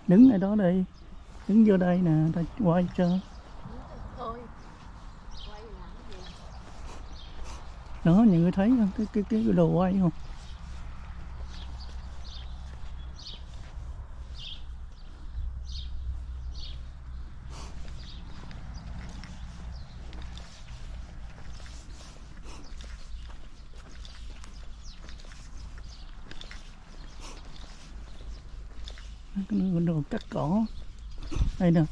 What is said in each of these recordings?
Đứng ở đó đi, đứng vô đây nè, ta quay cho. Đó, những người thấy không? Cái đồ quay không? Cái đồ cắt cỏ đây nè,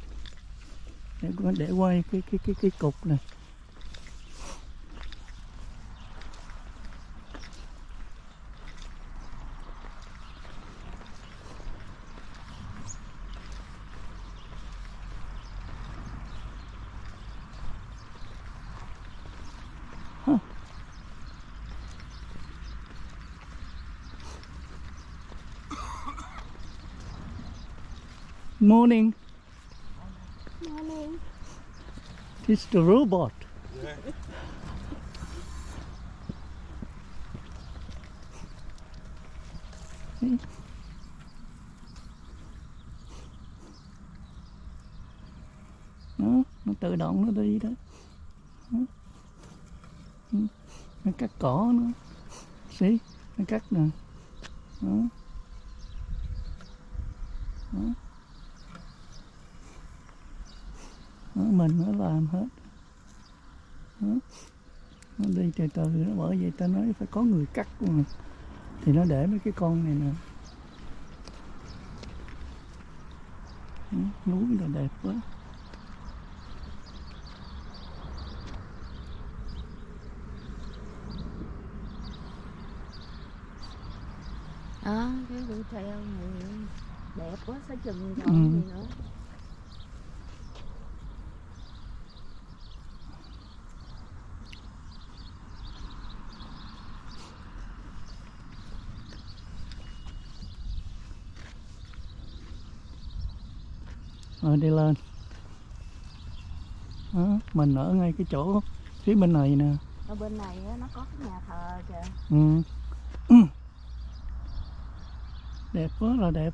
để quay cái cục này. Morning. Morning. It's the robot. Yeah. Đó, nó tự động nó đi đó. Nó cắt cỏ nó. See, nó cắt nè. Đó. Đó. Đó, mình nó làm hết. Đó. Nó đi từ từ đó, bởi vậy ta nói phải có người cắt mà. Thì nó để mấy cái con này nè. Đó, núi là đẹp quá. Đó, cái đi theo này đẹp quá, sẽ chừng rồi gì nữa. Rồi đi lên. Đó, mình ở ngay cái chỗ phía bên này nè. Ở bên này nó có cái nhà thờ kìa. Ừ. Đẹp quá là đẹp.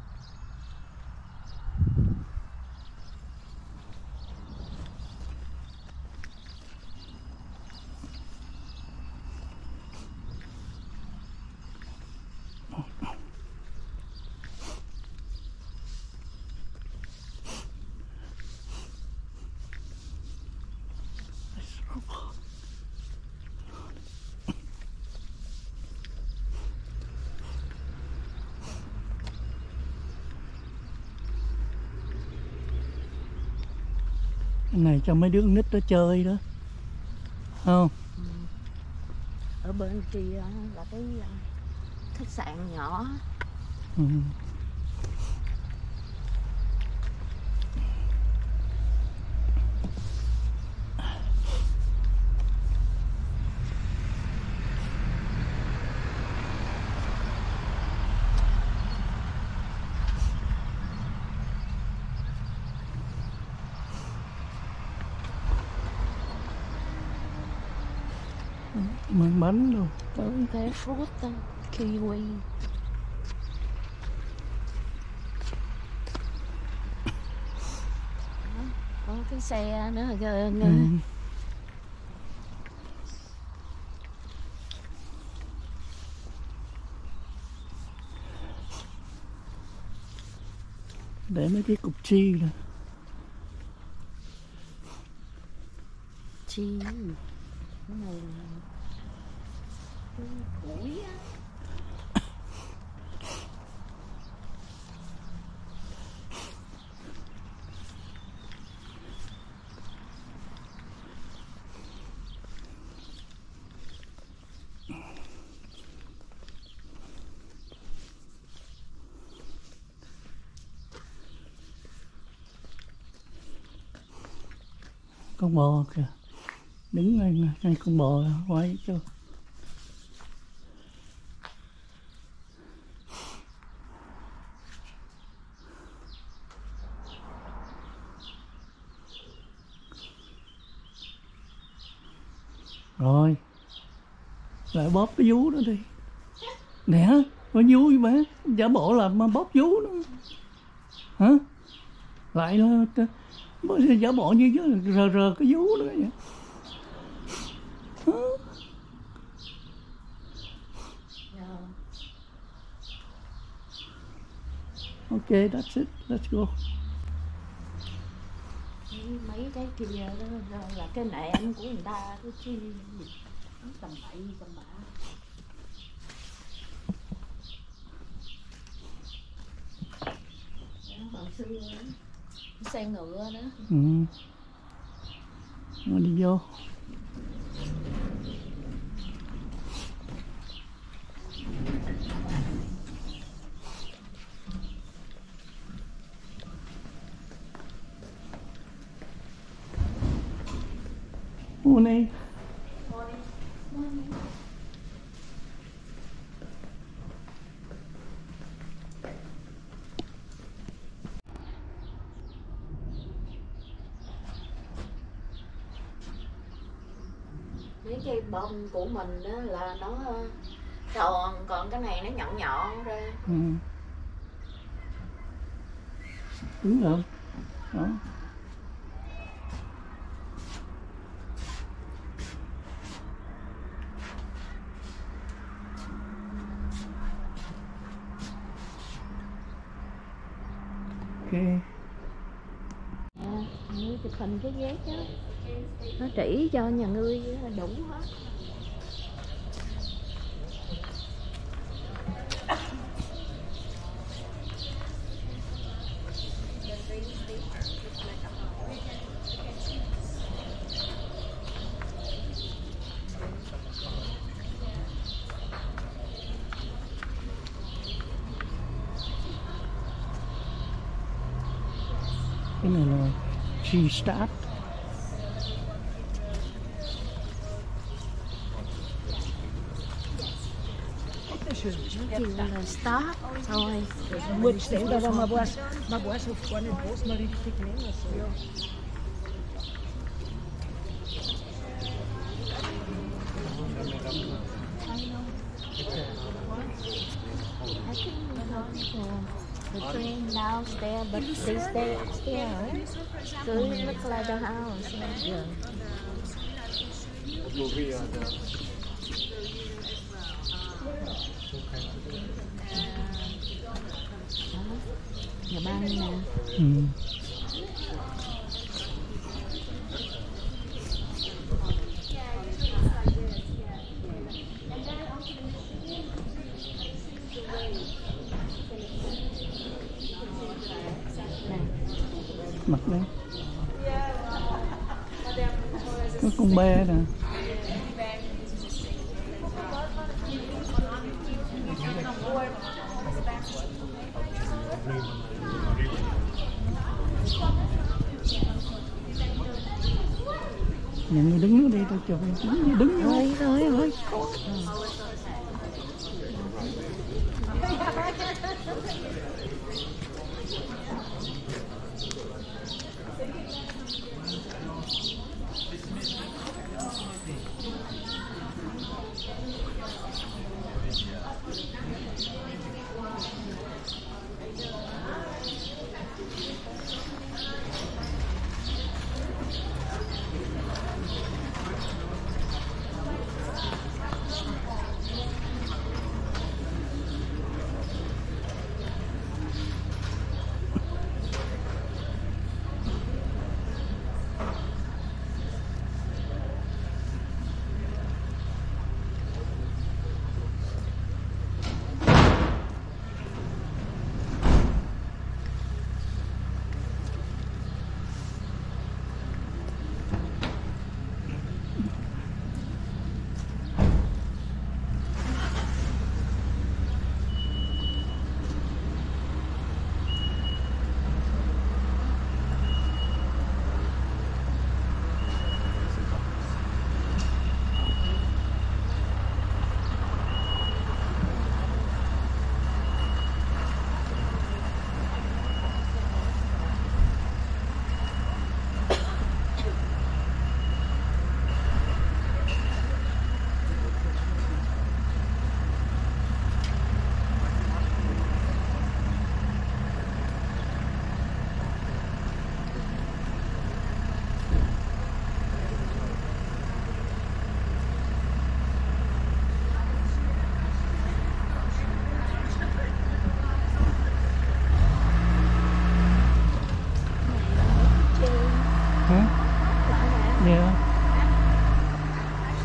Cái này cho mấy đứa nít nó chơi đó, không? Ở bên kia là cái khách sạn nhỏ. Ừ. Măng bánh luôn. Tới cái fruit đó, kiwi. Đó, có cái xe nữa kìa. Để mấy cái cục chi nè. Chi. Cái này là cái củi á. Con bò kìa, đứng ngay con bò quay cho. Rồi lại bóp cái vú đó đi nè, có vú gì má, giả bộ làm mà bóp vú đó. Hả? Lại là mới giả bộ như rờ cái vú nữa vậy. Hả? Ok, that's it, let's go. Mấy cái kia đó là cái nệm của người ta, cái chi tầm bậy tầm bạ. Hồi xưa xe ngựa đó. Rồi đi vô. Morning. Mấy cái bông của mình đó là nó tròn, còn cái này nó nhọn nhọn ra. Đúng rồi. Đó. Ok. Như chụp hình cái vé chứ, nó chỉ cho nhà ngươi đủ hết. Cái này là GSTAAD. Kêu là stop thôi. Muito tempo, dava uma boa sofá no bolso, mas ele fica mesmo assim, ó. The train downstairs, but they stay upstairs. So it looks like a house. Yeah. Nhà băng nè. Mặt đây. Có con bê nè. Nhà người đứng nữa đi, tao chụp đứng Thôi.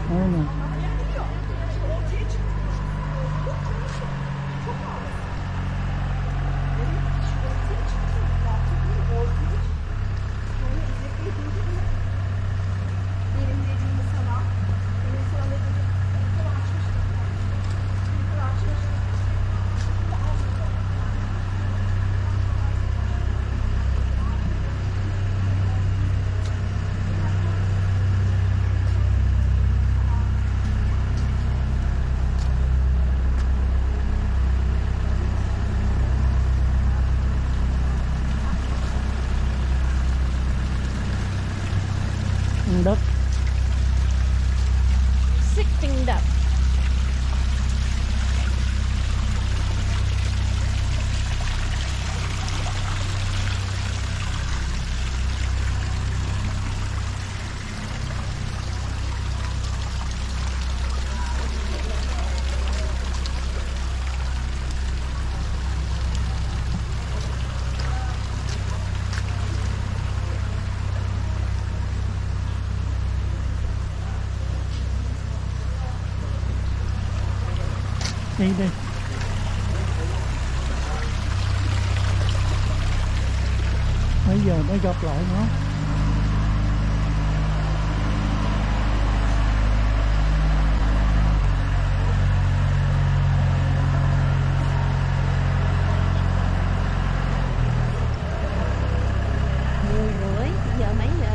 Đây nè. Đất Sitting duck. đi đi. Bây giờ mới gặp lại nó. Giờ mấy giờ?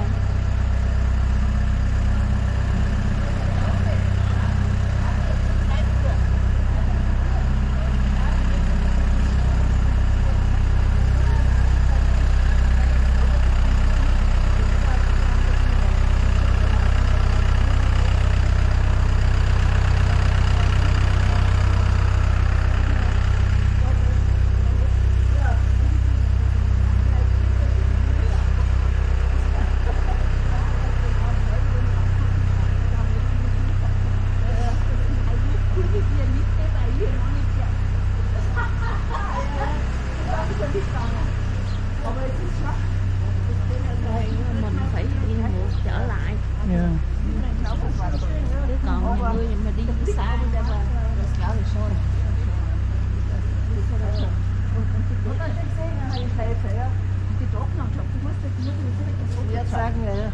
Mình phải đi ngược trở lại. Yeah. Chứ còn nhà ngươi mà đi xa Jetzt sagen wir,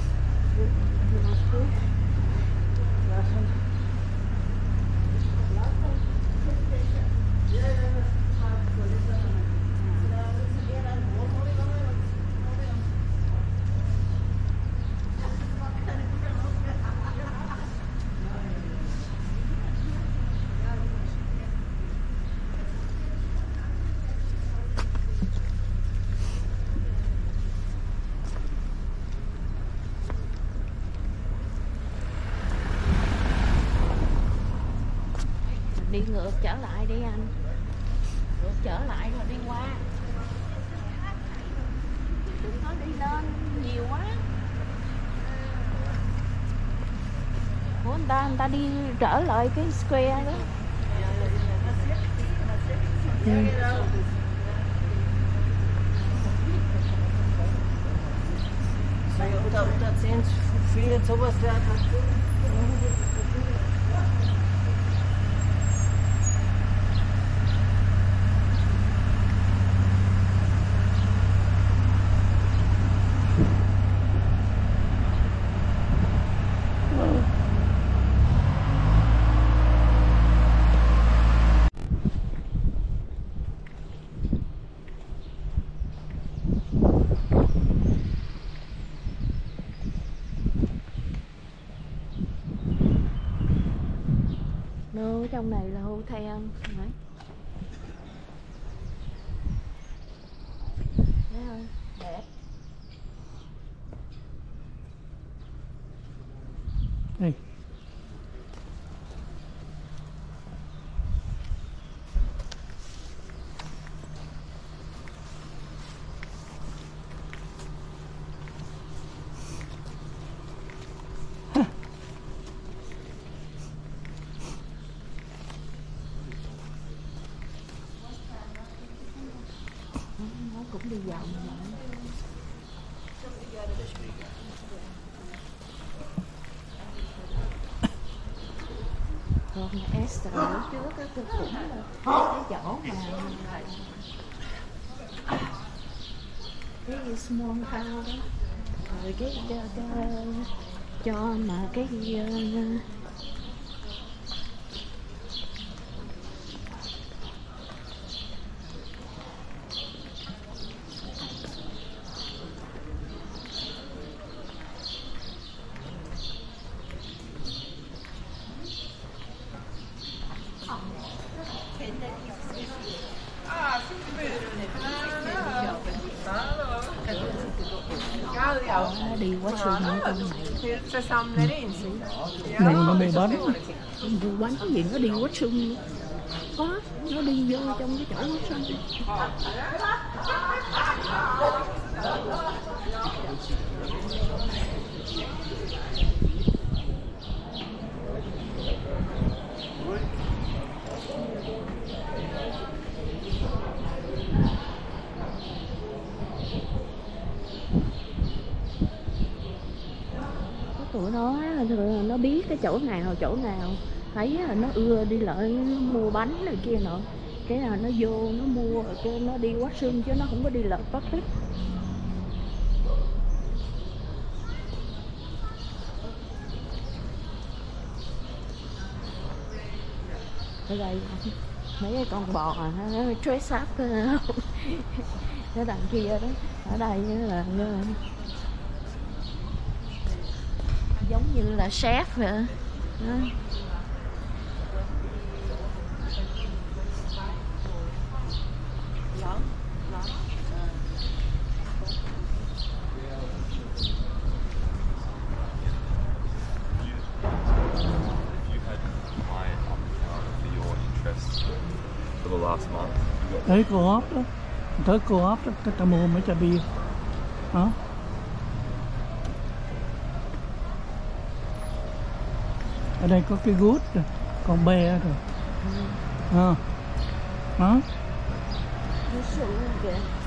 đi ngược trở lại đi anh, ngược trở lại rồi đi qua, đừng có đi lên nhiều quá. Của người ta đi trở lại cái square đó. unter 10 viele sowas der Attraktion. Ở trong này là hotel đấy. Thấy không? Đẹp. Đây. Nó cũng đi vòng vậy. Còn extra lúc trước á, tôi cũng là cái chỗ mà cái small house đó, rồi cái cho mà cái đi quá sương nữa con này. Này nó bị bánh. Vụ bánh gì nó đi quá sương nữa. Có, nó đi vô trong cái chỗ quá sương. Tụi nó biết cái chỗ nào thấy là nó ưa đi lại nó mua bánh này kia nọ, cái là nó vô nó mua cái nó đi quá sương chứ nó không có đi lợt bắt hết. Ở đây mấy cái con bò nó dress up cái đằng kia đó, ở đây là giống như là chef vậy đó. Tới co-op đó, tới co-op đó, ta mua mấy chai bia đó. Ở đây có cái gút rồi, con be rồi đó. Nó sụn kìa.